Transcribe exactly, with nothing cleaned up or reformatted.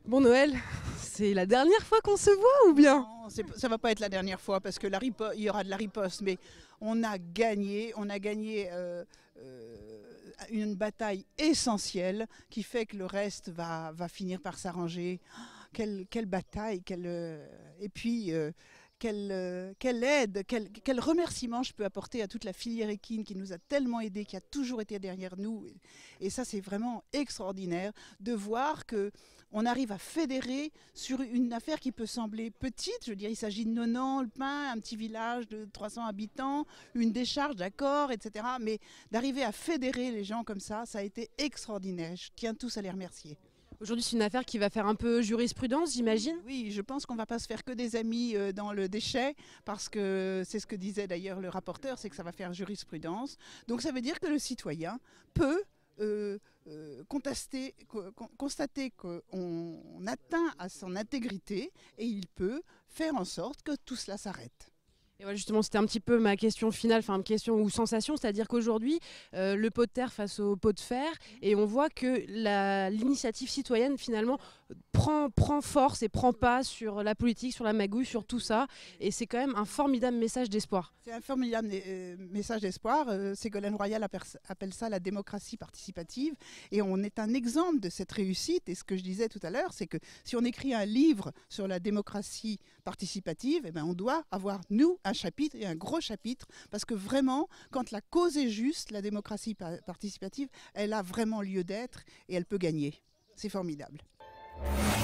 Bon Noël, c'est la dernière fois qu'on se voit ou bien? Non, c'est- ça va pas être la dernière fois parce que la ripo- il y aura de la riposte, mais on a gagné, on a gagné euh, euh, une bataille essentielle qui fait que le reste va, va finir par s'arranger. Quelle, quelle bataille, quelle, euh, et puis euh, quelle, euh, quelle aide, quel, quel remerciement je peux apporter à toute la filière équine qui nous a tellement aidés, qui a toujours été derrière nous. Et ça, c'est vraiment extraordinaire de voir que on arrive à fédérer sur une affaire qui peut sembler petite. Je veux dire, il s'agit de Nonan, le Pin, un petit village de trois cents habitants, une décharge, d'accord, et cetera. Mais d'arriver à fédérer les gens comme ça, ça a été extraordinaire. Je tiens tous à les remercier. Aujourd'hui, c'est une affaire qui va faire un peu jurisprudence, j'imagine. Oui, je pense qu'on ne va pas se faire que des amis euh, dans le déchet, parce que c'est ce que disait d'ailleurs le rapporteur, c'est que ça va faire jurisprudence. Donc ça veut dire que le citoyen peut euh, euh, contester, co- con- constater qu'on atteint à son intégrité et il peut faire en sorte que tout cela s'arrête. Et voilà, justement, c'était un petit peu ma question finale, enfin question ou sensation, c'est-à-dire qu'aujourd'hui, euh, le pot de terre face au pot de fer, et on voit que la- l'initiative citoyenne finalement prend, prend force et prend pas sur la politique, sur la magouille, sur tout ça, et c'est quand même un formidable message d'espoir. C'est un formidable euh, message d'espoir. Euh, Ségolène Royal appelle ça la démocratie participative. Et on est un exemple de cette réussite. Et ce que je disais tout à l'heure, c'est que si on écrit un livre sur la démocratie participative, eh ben on doit avoir, nous, un chapitre et un gros chapitre. Parce que vraiment, quand la cause est juste, la démocratie participative, elle a vraiment lieu d'être et elle peut gagner. C'est formidable.